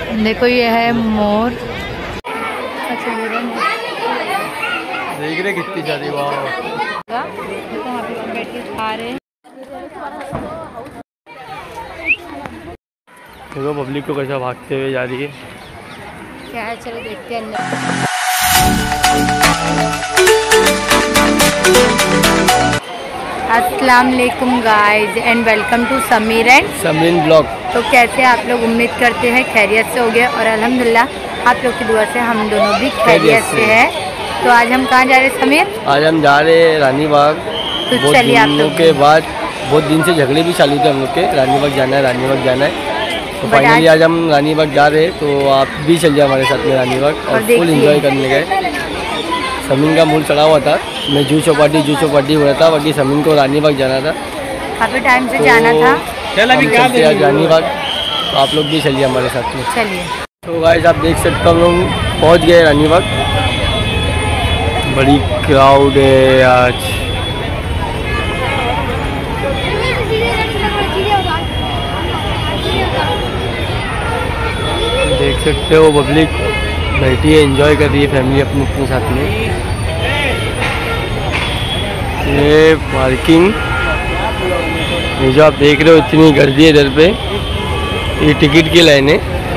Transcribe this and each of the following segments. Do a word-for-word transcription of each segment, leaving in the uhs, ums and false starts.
देखो ये है मोर। देख रहे कितनी ज्यादा। वाह देखो वहाँ पे लोग बैठ के खा रहे हैं। देखो पब्लिक को कैसा भागते हुए जा रही है। क्या है, चलो देखते हैं अंदर। अस्सलाम वालेकुम guys and welcome to Sameer and Sameer blog. तो कैसे आप लोग, उम्मीद करते हैं खैरियत से हो गए और अल्हम्दुलिल्लाह आप लोग की दुआ से हम दोनों भी खैरियत से हैं। तो आज हम कहाँ जा रहे हैं समीर? आज हम जा रहे हैं रानी बाग। तो चलिए आप लोग के बाद बहुत दिन से झगड़े भी चालू थे हम लोग के, रानी बाग जाना है रानी बाग जाना है। तो फाइनली आज हम रानी बाग जा रहे हैं। तो आप भी चल जाए हमारे साथ में रानी बाग और फुल एंजॉय करने गए। समीन का मूड चढ़ा हुआ था, मैं जू चौपाटी जू चौपाटी हो रहा था, बाकी समीन को रानी बाग जाना था, काफ़ी टाइम से तो जाना था। चल अभी क्या आज रानी बाग, तो आप लोग भी चलिए हमारे साथ में। चलिए। तो गाइस आप देख सकते हो हम लोग पहुँच गए रानी बाग। बड़ी क्राउड है आज। देख सकते हो पब्लिक बैठी है, एंजॉय कर रही है फैमिली अपने अपने साथ में। ये पार्किंग, ये जो आप देख रहे हो इतनी गर्दी है इधर पे, ये टिकट की लाइन है।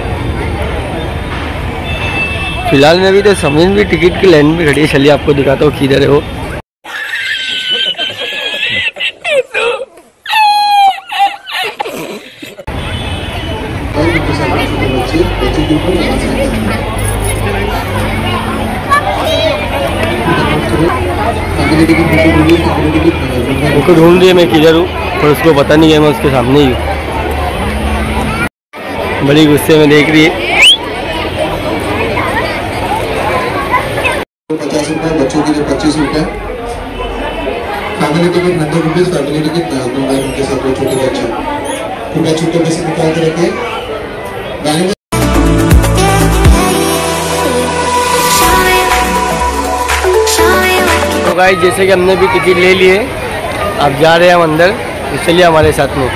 फिलहाल में अभी तो समीर भी टिकट की लाइन में खड़ी है। चलिए आपको दिखाता हूँ किधर है वो। उनको ढूंढ रही है मैं किधर हूँ, पर उसको पता नहीं है मैं उसके सामने ही हूँ। बड़ी गुस्से में देख रही है। पचास रुपए बच्चों के लिए पच्चीस रुपए, family ticket hundred rupees, family ticket उनके साथ दो छोटे बच्चे छोटे छोटे पैसे निकाल के रखे गाड़ी में। तो गाइस जैसे कि हमने भी टिकट ले लिए, अब जा रहे हैं हम अंदर, इसलिए हमारे साथ में।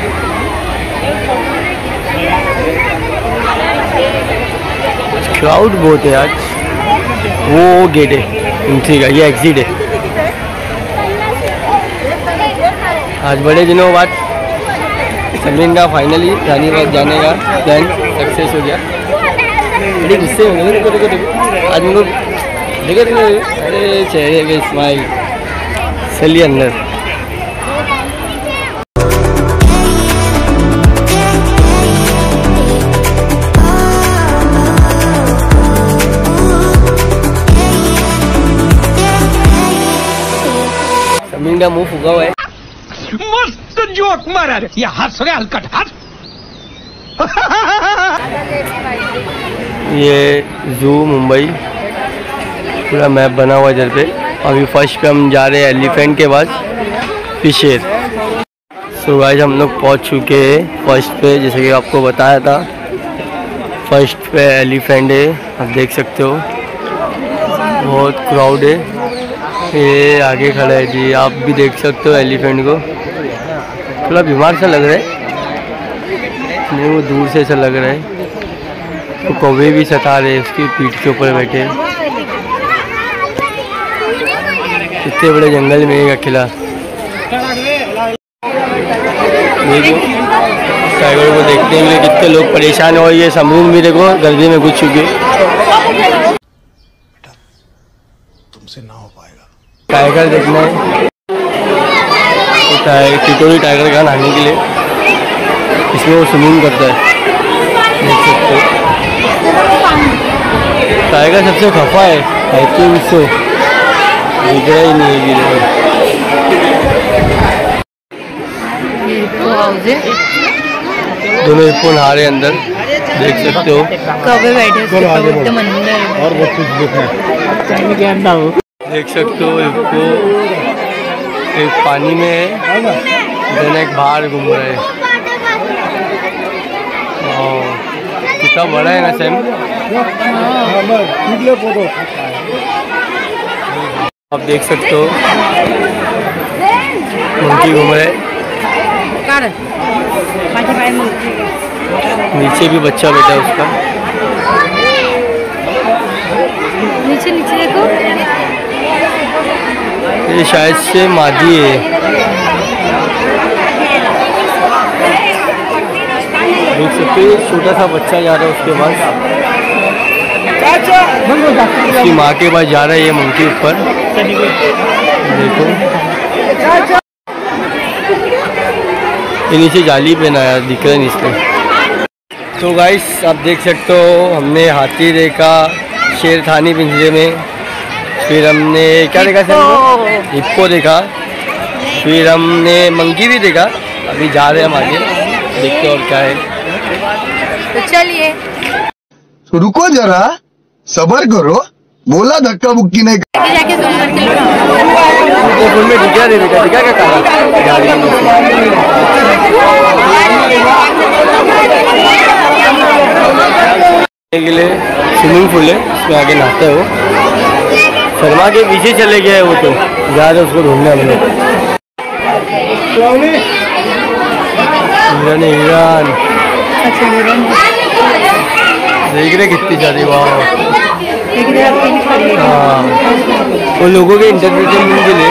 क्राउड बहुत है आज। वो गेट है एंट्री का, ये एग्जिट है। आज बड़े दिनों बाद समीर का फाइनली रानी बाग जाने का प्लान सक्सेस हो गया। बड़ी गुस्से में देखो देखो देखो आज मेरे को देखो देखो, अरे चेहरे के स्माइल। चलिए अंदर। समीर का मुंह फूका हुआ है। मस्त जोक मारा रे, ये हंस रहे हलकट हंस। ये जू मुंबई पूरा मैप बना हुआ है इधर पे। अभी फर्स्ट पे हम जा रहे हैं एलिफेंट के बाद फिशेर। सो गाइस हम लोग पहुंच चुके हैं फर्स्ट पे, जैसे कि आपको बताया था। फर्स्ट पे एलिफेंट है, आप देख सकते हो बहुत क्राउड है। ये आगे खड़ा है जी, आप भी देख सकते हो एलिफेंट को। थोड़ा बीमार सा लग रहा है, नहीं वो दूर से ऐसा लग रहा है। तो कौवे भी सता रहे उसकी पीठ के ऊपर बैठे। इतने बड़े जंगल में एक अकेला। देखो टाइगर को देखते हुए कितने लोग परेशान हो। ये समीर भी देखो गर्दी में घुस चुके। तुमसे ना हो पाएगा। टाइगर देखना है, टाइगर टिटोरी टाइगर का नहाने के लिए इसमें वो स्विमिंग करता है, देख सकते हो। टाइगर सबसे खफा है, आई थिंक उससे दिख रहा ही नहीं है गिरे। दोनों हिप्पो नहा रहे अंदर, देख सकते हो। कौवे बैठे एकदम अंदर। और बहुत कुछ देखना है, देख सकते हो हिप्पो एक पानी में है, देन एक बाहर घूम रहा है। कितना बड़ा है ना सैम। आप देख सकते हो मंकी घूम रहे। नीचे भी बच्चा बैठा है उसका। नीचे नीचे देखो, ये शायद से मादी है। देख सकते हो छोटा सा बच्चा जा रहा है उसके पास, उसकी माँ के पास जा रहा है ये मंकी ऊपर। देखो ये नीचे जाली पे नया दिख रहा है इसमें। तो गाइस आप देख सकते हो हमने हाथी देखा, शेर थानी पिंजरे में, फिर हमने क्या देखा सर, हिप्पो देखा, फिर हमने मंकी भी देखा। अभी जा रहे हैं हम आगे, देखते और क्या है। तो चलिए तो रुको जरा, सबर करो, बोला धक्का मुक्की नहीं कर। आगे जाके zoom करके दिखाओ। तो फुल में दिखा दे देखा दिखा क्या कहा गाड़ी के लिए स्विमिंग पूल है, उसमें आगे नहाते हो। शर्मा के पीछे चले गया है वो, तो जा रहे उसको ढूंढने हम लोग। हिरन हिरन देख रहे कितनी ज्यादा, वाह। हाँ वो लोगों के इंटरप्रिटेशन के लिए।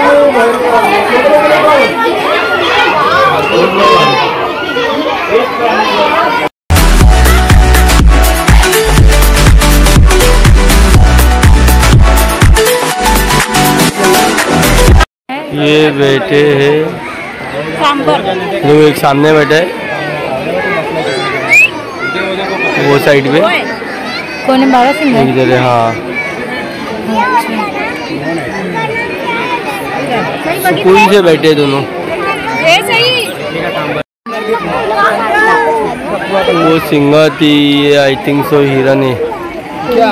ये बैठे हैं लोग, एक सामने बैठे है वो साइड पे, कौन है, बाबा सिंह है? इधर है। हाँ सुकून से बैठे दोनों। वो सिंगा थी, ये आई थिंक सो हिरन है। क्या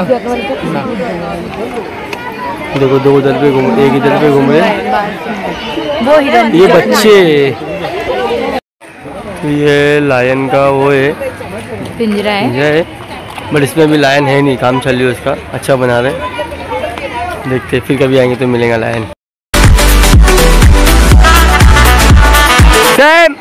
देखो दो उधर पे घूम, एक इधर पे घूम रहे वो हिरन, ये बच्चे। तो ये लायन का वो है पिंजरा है, ये है, बट इसमें भी लायन है नहीं, काम चल रही है उसका, अच्छा बना रहे। देखते फिर कभी आएंगे तो मिलेगा लायन। सैम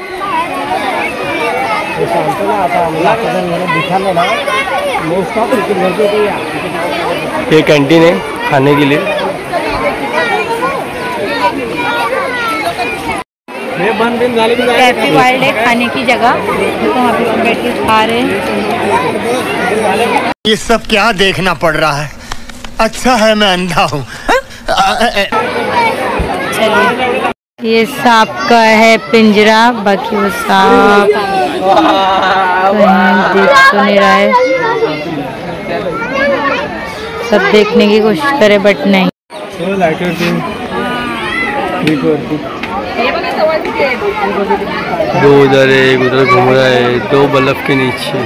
ये कैंटीन है खाने के लिए। कैफे वाइल्ड है खाने की जगह, तो वहाँ पे सब बैठ के खा रहे हैं। ये सब क्या देखना पड़ रहा है, अच्छा है मैं अंधा हूँ। चलिए ये सांप का है पिंजरा, बाकी वो सांप देख तो नहीं रहा है, सब देखने की कोशिश करे बट नहीं। दो उधर है, एक उधर घूम रहा है, दो बल्ब के नीचे।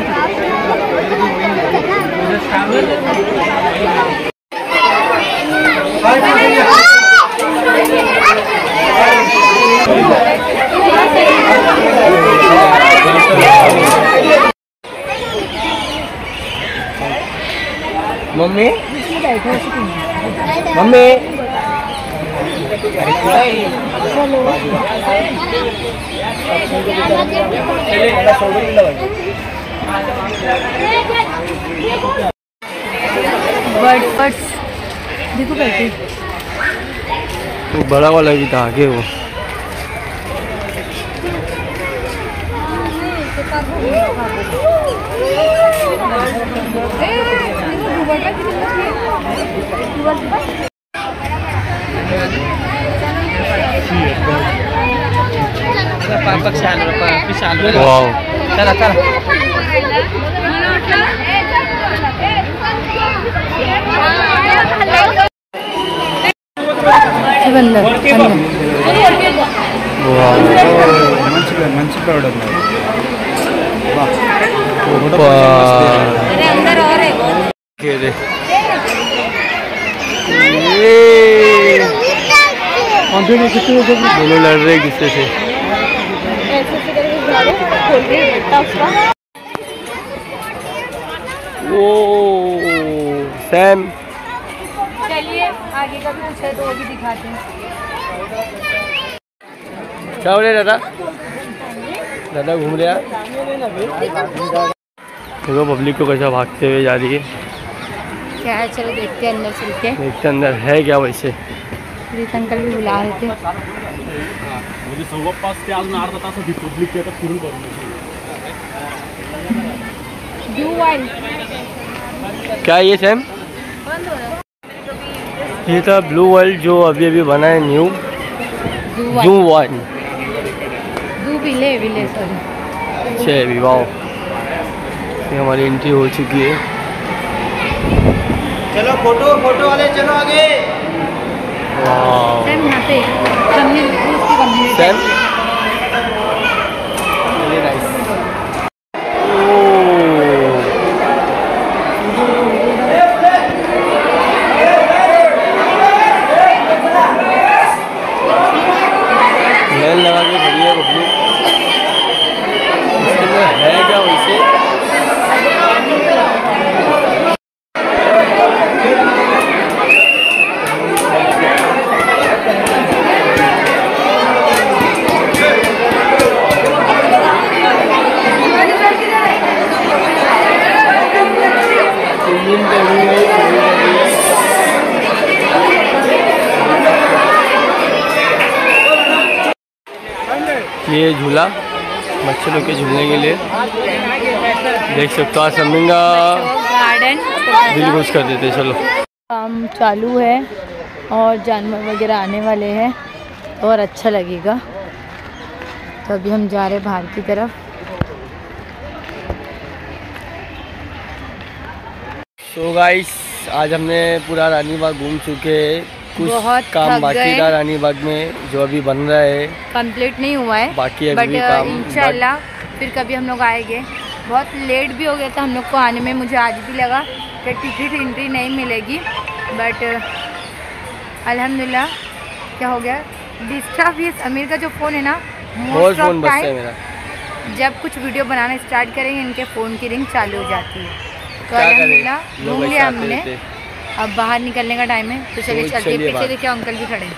मम्मी मम्मी बर्ड बर्ड्स देखो बैठे, वो बड़ा वाला भी था आगे वो। वाव चला चला बंदर మంచి ప్రోడక్ట్ अंदर और है दोनों लड़ रहे किससे से। ओ सैम चलिए आगे का भी कुछ है तो वो भी दिखाते हैं। क्या हो रहा है दादा? दादा घूम रहा है। देखो पब्लिक को कैसा भागते हुए जा रही है। क्या है, चलो देखते हैं अंदर चल के। देखते अंदर है क्या वैसे। प्रीत अंकल भी बुला रहे थे। क्या ये सैम? ये था ब्लू वर्ल्ड जो अभी अभी बना है न्यू जू वन। विले विले सॉरी छः विवाह। ये हमारी एंट्री हो चुकी है। चलो फोटो फोटो वाले चलो आगे। वाह सैम यहाँ पे कम्युनिटी उसकी community same very nice. Line लगा के खड़ी है पब्लिक। इसके अंदर है क्या वैसे। ये झूला बच्चों के झूलने के लिए देख सकते हो। आज समिंगा गार्डन दिल खुश कर देते। चलो काम चालू है और जानवर वगैरह आने वाले हैं और अच्छा लगेगा। तो अभी हम जा रहे हैं बाहर की तरफ। सो गाइस आज हमने पूरा रानी बाग घूम चुके हैं। कुछ बहुत काम थक बाकी गए। था रानी बाग में जो अभी बन रहा है। कंप्लीट नहीं हुआ है बाकी अभी बट भी काम इंशाल्लाह फिर कभी हम लोग आएंगे। बहुत लेट भी हो गया था हम लोग को आने में। मुझे आज भी लगा कि टिकट एंट्री नहीं मिलेगी बट अल्हम्दुलिल्लाह क्या हो गया डिस्टर्ब। ये समीर का जो फ़ोन है ना बहुत मोस्ट फोन ऑफ बजता है टाइम मेरा। जब कुछ वीडियो बनाना स्टार्ट करेंगे इनके फ़ोन की रिंग चालू हो जाती है। तो क्या करें, अल्हम्दुलिल्लाह लोग घूम ऐसे लिया आते हमने। रहते हैं। अब बाहर निकलने का टाइम है तो चलिए तो चलते। चलिए पीछे बाहर। देखिए अंकल भी खड़े हैं।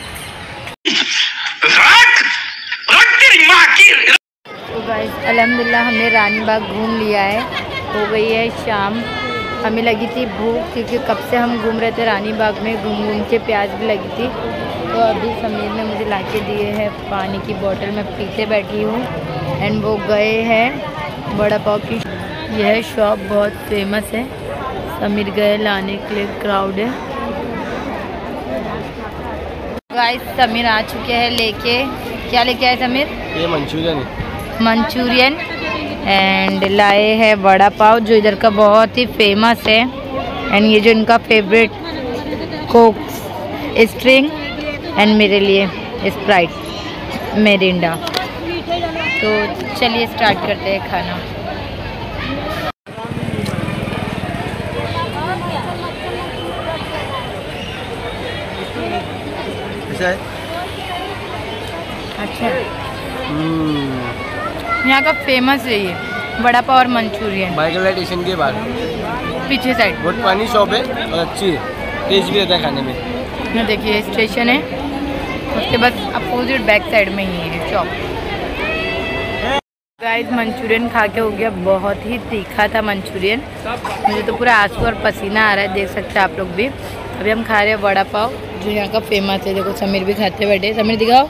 तो गाइस अल्हम्दुलिल्लाह हमने रानी बाग घूम लिया है। हो गई है शाम। हमें लगी थी भूख क्योंकि कब से हम घूम रहे थे रानी बाग में। घूम घूम के प्यास भी लगी थी। तो अभी समीर ने मुझे लाके दिए हैं पानी की बोतल। मैं पीछे बैठी हूँ एंड वो गए हैं बड़ा पाव की। यह शॉप बहुत फेमस है। समीर गए लाने के लिए, क्राउड है। गाइस समीर आ चुके हैं लेके। क्या लेके आए समीर? ये मंचूरियन है। मंचूरियन एंड लाए हैं वड़ा पाव जो इधर का बहुत ही फेमस है। एंड ये जो इनका फेवरेट कोक स्ट्रिंग एंड मेरे लिए स्प्राइट मेरिंडा। तो चलिए स्टार्ट करते हैं खाना। ऐसा है। अच्छा यहाँ का फेमस है ये वड़ा पाव और मंचूरियन। बाइकला स्टेशन के बाद पीछे साइड बहुत पानी शॉप है और अच्छी है। टेस्ट भी रहता है खाने में। ये देखिए स्टेशन है उसके बाद अपोजिट बैक साइड में ही है शॉप। गाइस मंचूरियन खा के हो गया। बहुत ही तीखा था मंचूरियन। मुझे तो पूरा आंसू और पसीना आ रहा है। देख सकते हैं आप लोग भी। अभी हम खा रहे हैं वड़ा पाव जो यहाँ का फेमस है। देखो समीर भी खाते बैठे। समीर दिखाओ।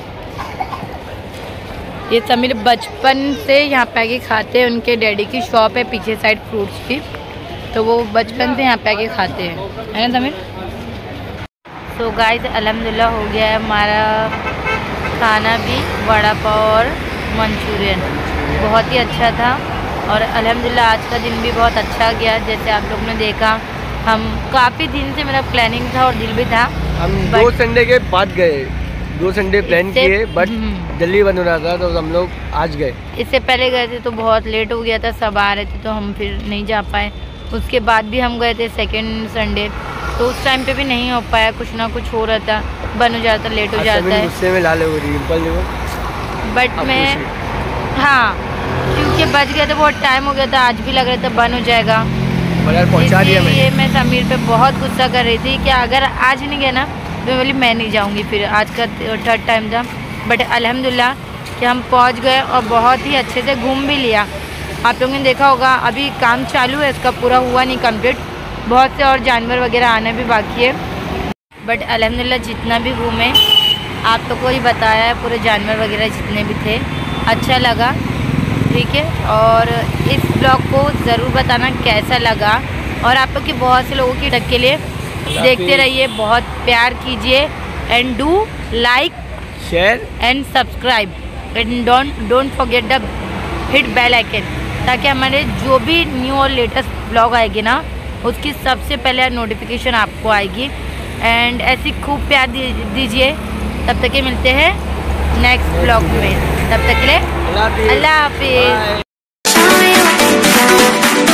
ये समीर बचपन से यहाँ पे आके खाते हैं। उनके डैडी की शॉप है पीछे साइड फ्रूट्स की। तो वो बचपन से यहाँ पे आके खाते हैं, है ना समीर? सो गाइस अल्हम्दुलिल्लाह हो गया है हमारा खाना भी। वड़ा पाव और मंचूरियन बहुत ही अच्छा था। और अल्हम्दुलिल्लाह आज का दिन भी बहुत अच्छा गया। जैसे आप लोग ने देखा हम काफ़ी दिन से मेरा प्लानिंग था और दिल भी था। हम दो संडे के बाद गए। दो संडे प्लान किए बट जल्दी बन रहा था तो हम लोग आज गए। इससे पहले गए थे तो बहुत लेट हो गया था। सब आ रहे थे तो हम फिर नहीं जा पाए। उसके बाद भी हम गए थे सेकेंड संडे तो उस टाइम पे भी नहीं हो पाया। कुछ ना कुछ हो रहा था, बन हो जाता, लेट हो जाता है। गुस्से में लाल हो रही बट मैं हाँ क्योंकि बच गया था, बहुत टाइम हो गया था। आज भी लग रहा था बन हो जाएगा। पहुंचा दिया इसलिए मैं समीर पे बहुत गुस्सा कर रही थी कि अगर आज नहीं गया ना तो बोली मैं नहीं जाऊंगी। फिर आज का थर्ड टाइम था बट अल्हम्दुलिल्लाह कि हम पहुंच गए और बहुत ही अच्छे से घूम भी लिया। आप लोगों ने देखा होगा अभी काम चालू है, इसका पूरा हुआ नहीं कंप्लीट, बहुत से और जानवर वगैरह आने भी बाकी है। बट अल्हम्दुलिल्लाह जितना भी घूमे आप लोग को ही बताया है, पूरे जानवर वगैरह जितने भी थे अच्छा लगा, ठीक है। और इस ब्लॉग को ज़रूर बताना कैसा लगा, और आप लोग के बहुत से लोगों की टक के लिए देखते रहिए, बहुत प्यार कीजिए and do like share and subscribe and don't don't forget the hit bell icon, ताकि हमारे जो भी न्यू और लेटेस्ट ब्लॉग आएगी ना उसकी सबसे पहले नोटिफिकेशन आपको आएगी। एंड ऐसी खूब प्यार दीजिए। तब तक के मिलते हैं नेक्स्ट ब्लॉग में, तब तक के लिए अल्लाह हाफिज़।